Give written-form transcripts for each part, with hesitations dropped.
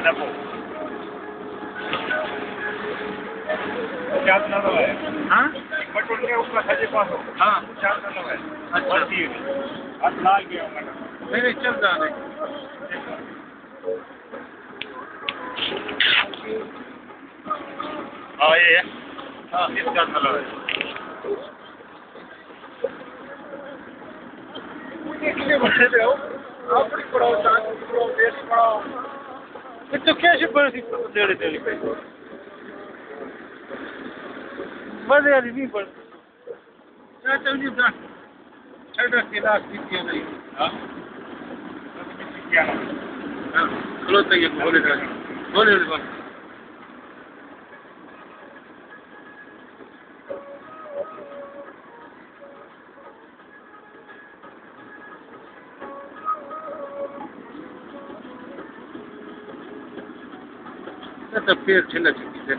pineapple. क्या नाम है? हाँ? मटन के ऊपर सजे पास हो। हाँ। क्या नाम है? अच्छा। आज लाल गया हूँ मैडम। नहीं चल रहा है। हाँ ये है। हाँ इसका मतलब है। कितने बड़े थे हो? आप बड़ी पढ़ाओ, चार पढ़ाओ, देश पढ़ाओ। तो कैसे पढ़ती तेरे तेरे पे? बस यार नहीं पढ़। क्या चलिए ना? छड़ा के लास्ट भी किया नहीं। हाँ? क्या? हाँ? चलो तो ये बोले ना। बोले बोले। तो फिर चला चुकी है।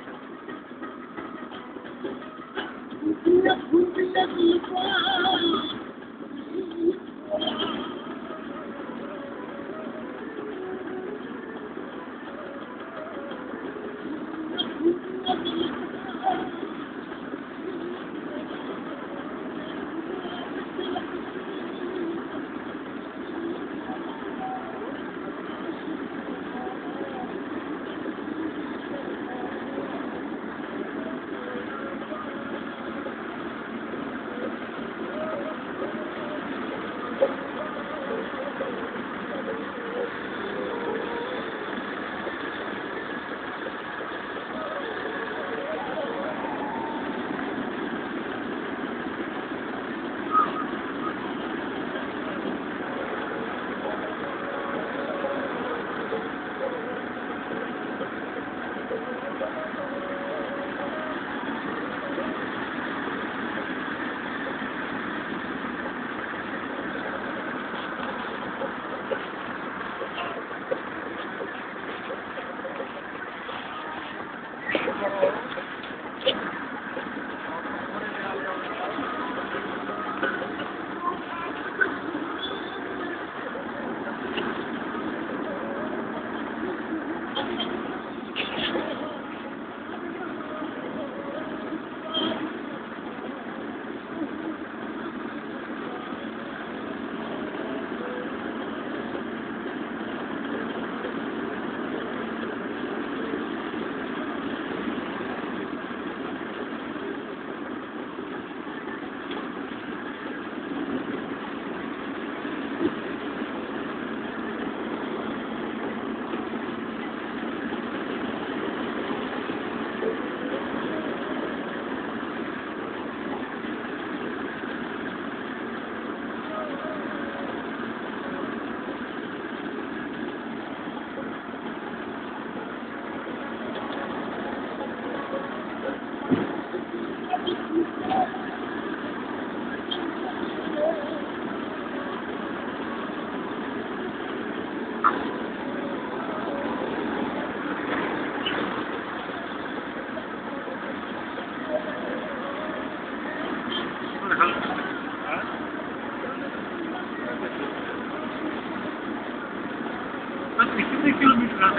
कितने किलोमीटर है?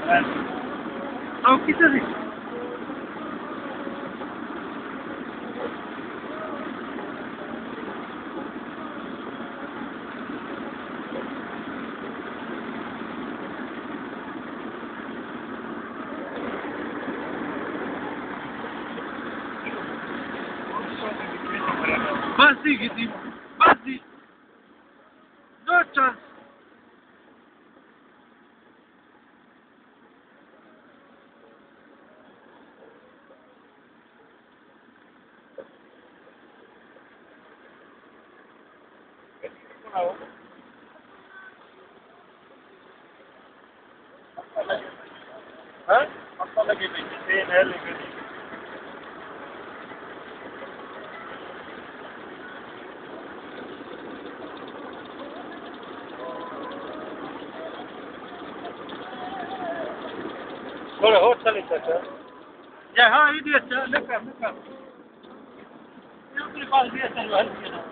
और कितने? Basi gidi, basi. No chance. Huh? Apa lagi ni? TNL lagi. Böyle hoşçakalın tekrar. Ya ha iyi diyorsun. Ne kadar? Yok bir fazla diyorsun var mı?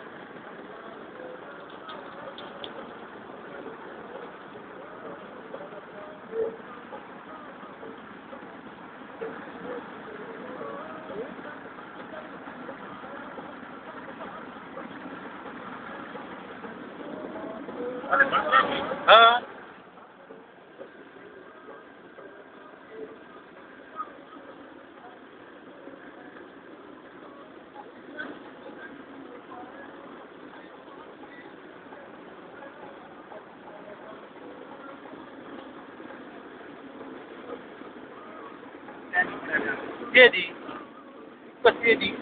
हाँ ये दी बस ये दी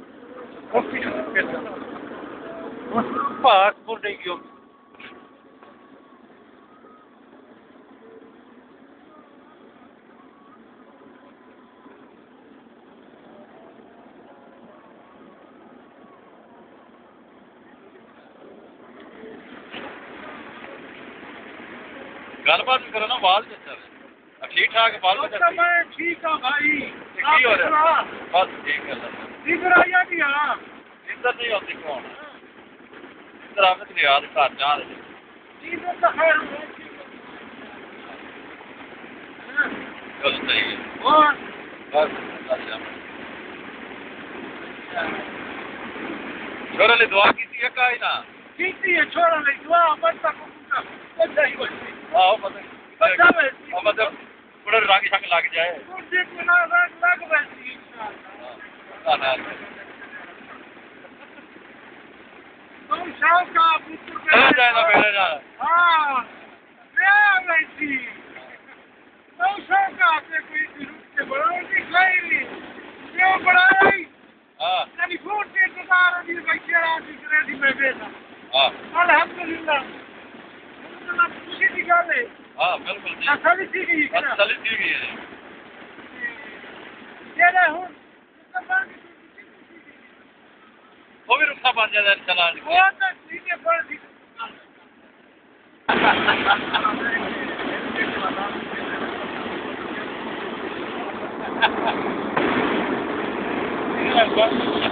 पासपोर्ट नहीं क्यों गलबात करो ना बाल ठीक ठाक बाल मैं ठीक है भाई की हो रहा बस ठीक है इधर आया कि हाँ इधर नहीं होती कौन इधर आपने तो याद कर जा इधर तो खैर चलो सही है और बस अच्छा छोरा ले दुआ की थी का ही ना कीती है छोड़ा ले दुआ बच्चा को बच्चा ही बच्ची हाँ बच्चा में मतलब थोड़ा रंग शंग लग जाए मुझे बिना रंग लग बैठी तुम शाम का पुत्र जाए ना मेरे ना हाँ ले बैठी तुम शाम का आपने कोई जरूरत से बड़ा दिखाई नहीं क्यों बढ़ाई हाँ टेलीफोन के इंतजार अभी बैठे रहा दिख रहे थी मैं बेटा हाँ अल्हम्दुलिल्लाह खुशी की गल है हाँ बिल्कुल जी असली ठीक है असली ठीक है ये ना हूँ वो भी रुखा बन जाता है चलान वो तो ठीक है पर ठीक